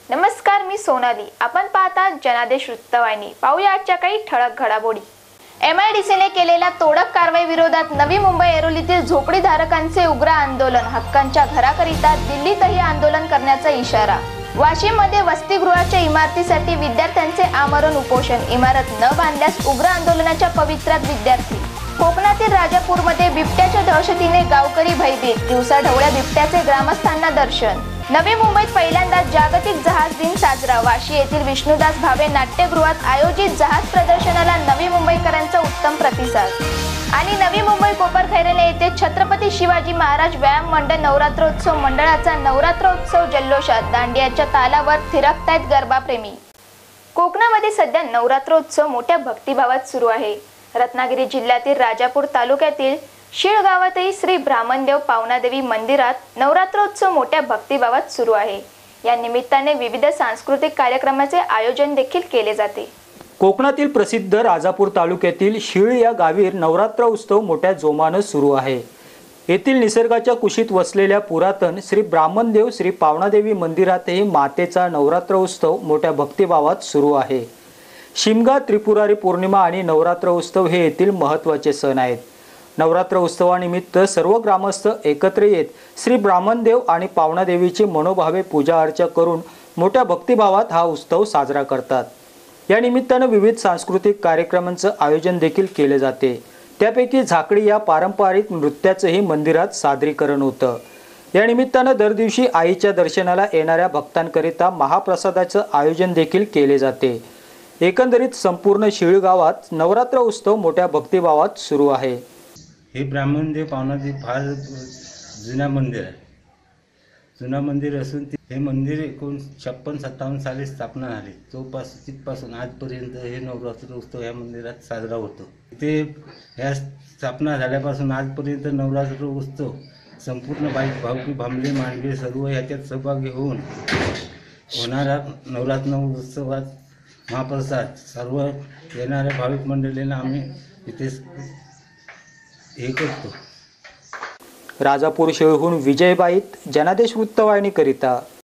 नमस्कार, मी सोनाली. आपण पाहता जनादेश वृत्तवाहिनी. पाहूया आजच्या काही ठळक घडामोडी. MIDCने केलेल्या तोडक कारवाई विरोधात नवी मुंबई ऐरोलीतील झोपडीधारकांचे उग्र आंदोलन. हक्कांच्या घराकरिता दिल्लीतही आंदोलन करण्याचा इशारा. वाशिममध्ये वसतिगृहाच्या इमारतीसाठी विद्यार्थ्यांचे आमरण उपोषण. इमारत न बांधल्यास उग्र आंदोलनाच्या पवित्र्यात विद्यार्थी. कोकणातील राजापूरमध्ये बिबट्याच्या दहशतीने गावकरी भयभीत. दिवसाढवळ्या बिबट्याचे ग्रामस्थांना दर्शन. नवी मुंबईत पहिल्यांदा जागतिक जहाज दिन साजरा. वाशी येथील विष्णुदास भावे नाट्यगृहात आयोजित जहाज प्रदर्शनाला नवी मुंबईकरांचा उत्तम प्रतिसाद. आणि नवी मुंबई कोपरखैरणे येथे छत्रपती शिवाजी महाराज व्यायाम मंडळ नवरात्रोत्सव मंडळाचा नवरात्रोत्सव जल्लोषात. दांडियाच्या तालावर थिरकतायत गरबाप्रेमी. कोकणामध्ये सध्या नवरात्रोत्सव मोठ्या भक्तिभावात सुरू आहे. रत्नागिरी जिल्ह्यातील राजापूर तालुक्यातील शीळ गावातही श्री ब्राह्मणदेव पावनादेवी मंदिरात नवरात्रोत्सव मोठ्या भक्तिभावात सुरू आहे. या निमित्ताने विविध सांस्कृतिक कार्यक्रमाचे आयोजन देखील केले जाते. कोकणातील प्रसिद्ध राजापूर तालुक्यातील शीळ या गावी नवरात्र उत्सव मोठ्या जोमाने सुरू आहे. येथील निसर्गाच्या कुशीत वसलेल्या पुरातन श्री ब्राह्मणदेव श्री पावनादेवी मंदिरातही मातेचा नवरात्र उत्सव मोठ्या भक्तिभावात सुरू आहे. शिमगा, त्रिपुरारी पौर्णिमा आणि नवरात्र उत्सव हे येथील महत्त्वाचे सण आहेत. नवरात्र उत्सवानिमित्त सर्व ग्रामस्थ एकत्र येत श्री ब्राह्मणदेव आणि पावनादेवीची मनोभावे पूजा अर्चा करून मोठ्या भक्तिभावात हा उत्सव साजरा करतात. या निमित्ताने विविध सांस्कृतिक कार्यक्रमांचं आयोजन देखील केले जाते. त्यापैकी झाकडी या पारंपरिक नृत्याचंही मंदिरात सादरीकरण होतं. या निमित्ताने दर दिवशी आईच्या दर्शनाला येणाऱ्या भक्तांकरिता महाप्रसादाचं आयोजन देखील केले जाते. एकंदरीत संपूर्ण शीळ गावात नवरात्र उत्सव मोठ्या भक्तिभावात सुरू आहे. हे ब्राह्मणदेव पावनादेव फार जुना मंदिर आहे. जुना मंदिर असून हे मंदिर 1956-57 साली स्थापना झाली. तिथपासून आजपर्यंत हे नवरात्र उत्सव या मंदिरात साजरा होतो. इथे ह्या स्थापना झाल्यापासून आजपर्यंत नवरात्र उत्सव संपूर्ण भावकी भांबले मांडवे सर्व ह्याच्यात सहभागी होऊन होणारा नवरात्र उत्सवात महाप्रसाद सर्व येणाऱ्या भाविक मंडळींना आम्ही इथे हे करतो. राजापूर शीळहून विजय बाईत, जनादेश वृत्तवाहिनीकरिता.